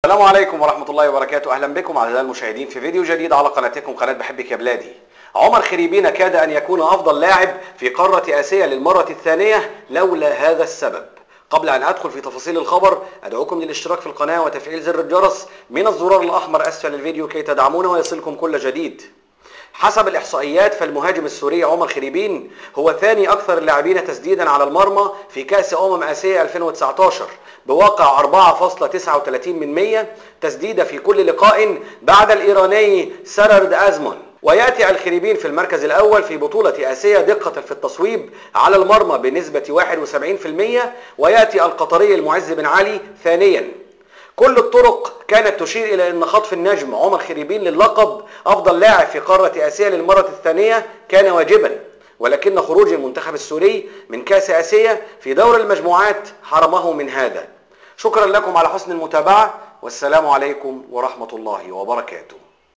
السلام عليكم ورحمة الله وبركاته. أهلا بكم أعزائي المشاهدين في فيديو جديد على قناتكم قناة بحبك يا بلادي. عمر خريبين كاد أن يكون أفضل لاعب في قارة آسيا للمرة الثانية لولا هذا السبب. قبل أن أدخل في تفاصيل الخبر أدعوكم للاشتراك في القناة وتفعيل زر الجرس من الزرار الأحمر أسفل الفيديو كي تدعمونا ويصلكم كل جديد. حسب الإحصائيات فالمهاجم السوري عمر خريبين هو ثاني أكثر اللاعبين تسديدا على المرمى في كأس آسيا 2019 بواقع 4.39% تسديدة في كل لقاء بعد الإيراني سرارد أزمون. ويأتي الخريبين في المركز الأول في بطولة آسيا دقة في التصويب على المرمى بنسبة 71%، ويأتي القطري المعز بن علي ثانيا. كل الطرق كانت تشير إلى أن خطف النجم عمر خريبين للقب أفضل لاعب في قارة آسيا للمرة الثانية كان واجبا، ولكن خروج المنتخب السوري من كأس آسيا في دور المجموعات حرمه من هذا. شكرا لكم على حسن المتابعة، والسلام عليكم ورحمة الله وبركاته.